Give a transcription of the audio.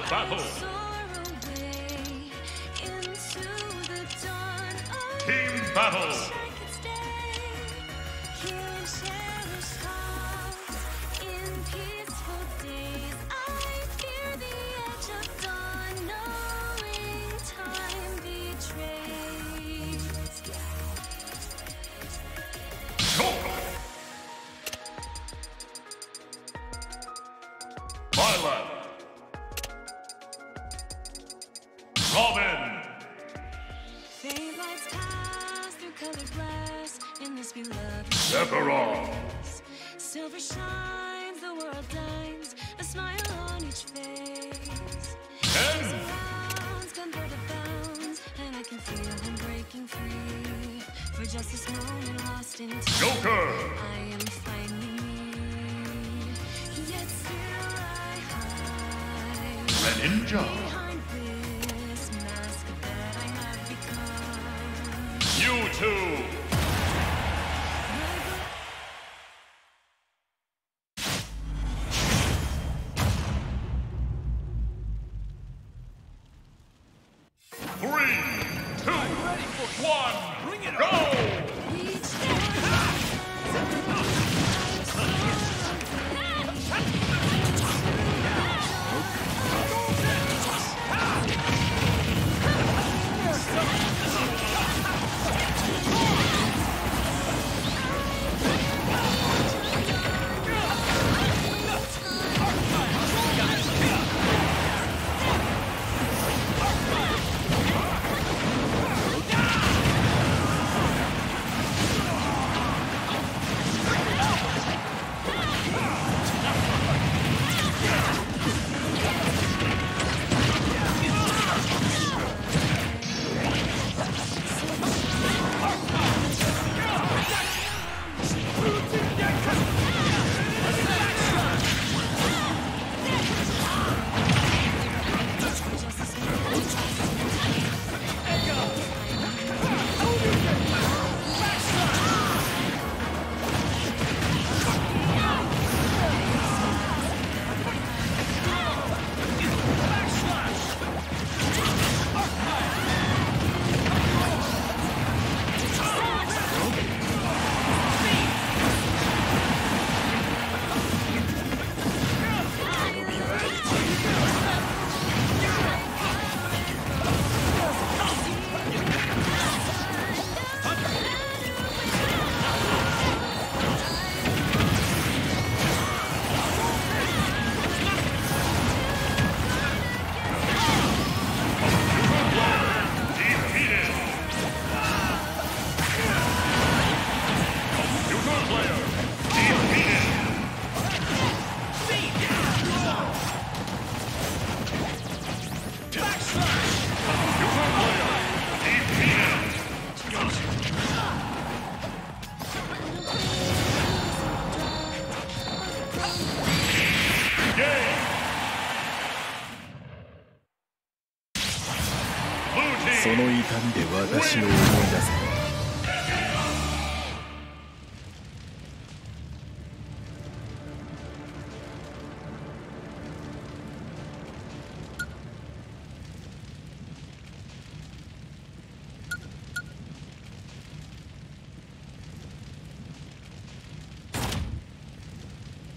battle. Team battle. Byleth. Robin. Faint lights pass through colored glass in this beloved Sephiroth. Silver shines, the world dines, a smile on each face. Surrounds, converted bounds, and I can feel them breaking free. For just this moment lost in time, Joker. I am finally me. Yet still I hide Greninja. behind this mask that I have become. Mewtwo. Three, two, one, bring it go! その痛みで私を思い出せ。